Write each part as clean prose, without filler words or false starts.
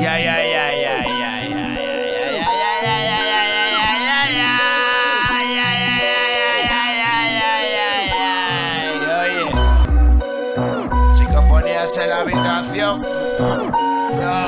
Psicofonías en la habitación. No,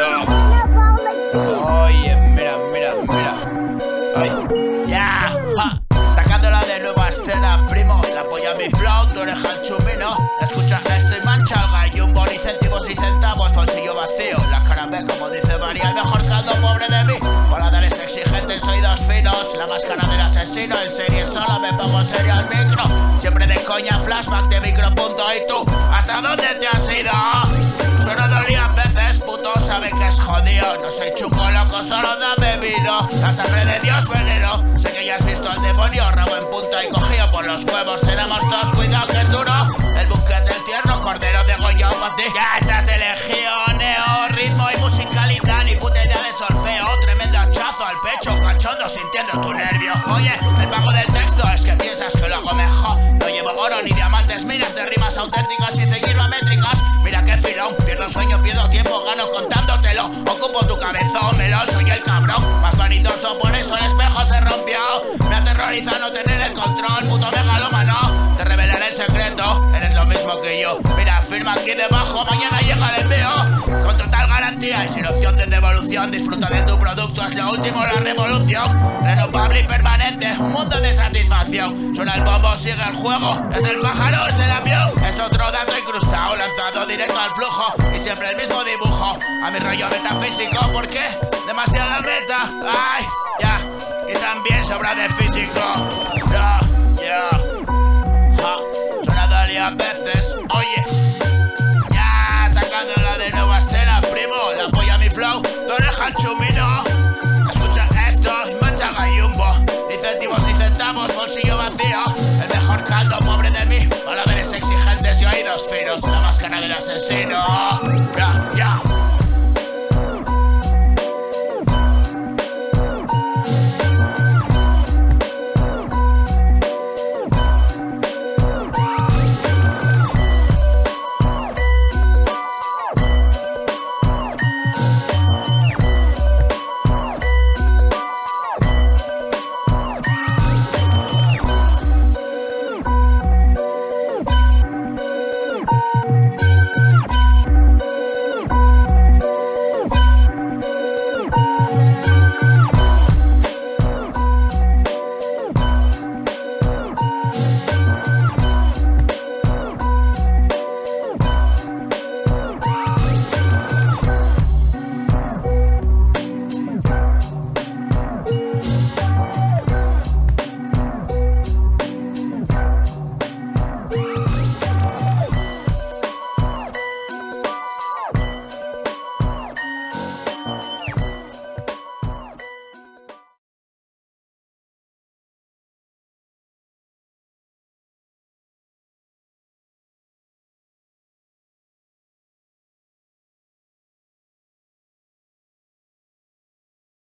yo. Oye, mira. Ay, ya. Sacándola de nueva escena, primo. La apoya mi flow, tú eres el chumino. Escucha esto y mancha el gallo. Un boni, céntimos y centavos, bolsillo vacío. La cara ve como dice María, el mejor caldo pobre de mí. Paladares exigentes, oídos finos. La máscara del asesino, en serie solo me pongo serio al micro. Siempre de coña, flashback de micropunto. ¿Y tú? ¿Hasta dónde te has ido? Suena dolía a veces, puto, sabe que es jodido. No soy chungo loco, solo dame vino. La sangre de Dios veneno. Sé que ya has visto al demonio, rabo en punta y cogido por los huevos. Tenemos todos cuidado que es duro. El buque del tierno, cordero de Goya para ti. Ya estás elegido, neo, ritmo y musicalidad. Ni puta idea de solfeo, tremendo hachazo al pecho, cachondo sintiendo tu nervio. Oye, el pago del texto es que piensas que lo hago mejor. No llevo oro ni diamantes, miles de rimas auténticas y seguirlo métricas. Mira qué filón, pierdo sueño, pierdo tiempo, gano contándotelo. Ocupo tu cabezón, melón, soy el cabrón más vanidoso, por eso el espejo se rompió. Me aterroriza no tener el control, puto megalómano. Te revelaré el secreto, eres lo mismo que yo. Mira, firma aquí debajo, mañana llega el envío. Con total garantía y sin opción de devolución. Disfruta de tu producto, es lo último, la revolución. Renovable y permanente, un mundo de satisfacción. Suena el bombo, sigue el juego. Es el pájaro, es el avión. Es otro dato incrustado, lanzado directo al flujo. Y siempre el mismo dibujo. A mi rollo metafísico, ¿por qué? Demasiada meta, ay, ya. Y también sobra de físico. No, yo. Suena Dalia